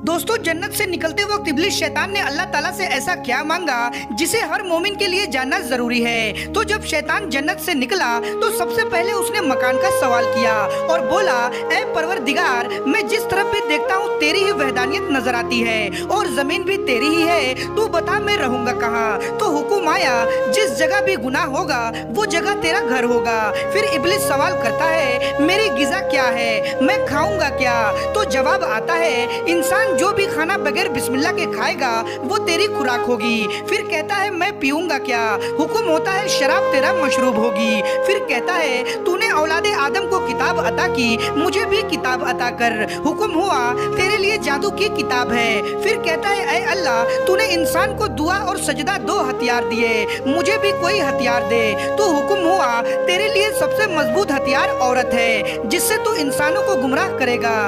दोस्तों, जन्नत से निकलते वक्त इब्लिस शैतान ने अल्लाह ताला से ऐसा क्या मांगा जिसे हर मोमिन के लिए जानना जरूरी है। तो जब शैतान जन्नत से निकला तो सबसे पहले उसने मकान का सवाल किया और बोला, ऐ परवरदिगार, मैं जिस तरफ भी देखता हूँ तेरी ही वहदानियत नजर आती है और जमीन भी तेरी ही है, तू बता मैं रहूंगा कहाँ। तो हुक्म आया, जिस जगह भी गुनाह होगा वो जगह तेरा घर होगा। फिर इब्लिस सवाल करता है, मेरी गिज़ा क्या है, मैं खाऊंगा क्या? तो जवाब आता है, इंसान जो भी खाना बगैर बिस्मिल्लाह के खाएगा वो तेरी खुराक होगी। फिर कहता है, मैं पीऊंगा क्या? हुक्म होता है, शराब तेरा मशरूब होगी। फिर कहता है, तूने औलादे आदम को किताब अता की, मुझे भी किताब अता कर। हुक्म हुआ, तेरे लिए जादू की किताब है। फिर कहता है, ऐ अल्लाह, तूने इंसान को दुआ और सजदा दो हथियार दिए, मुझे भी कोई हथियार दे। तो हुक्म हुआ, तेरे लिए सबसे मजबूत हथियार औरत है जिससे तू इंसानों को गुमराह करेगा।